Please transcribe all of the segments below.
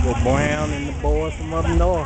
Uncle Brown and the boys from up north.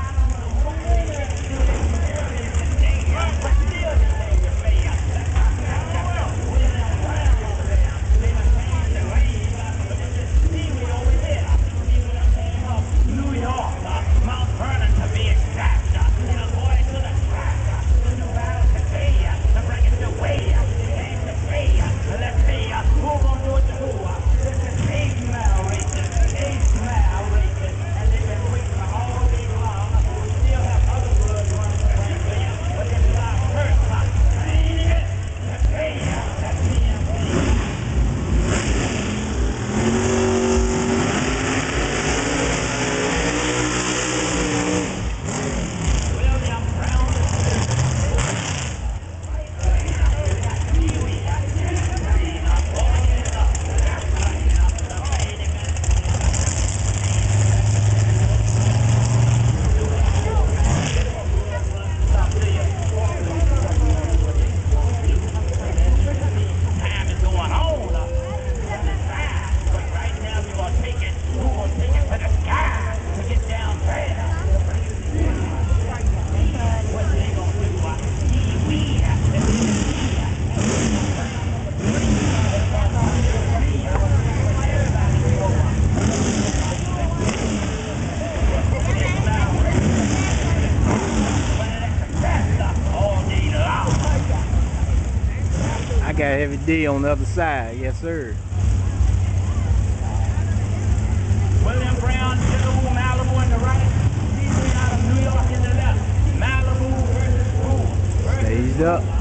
I got Heavy D on the other side, yes sir. William Brown, Malibu in the right, Seaweed out of New York in the left. Malibu versus Boom. Staged up.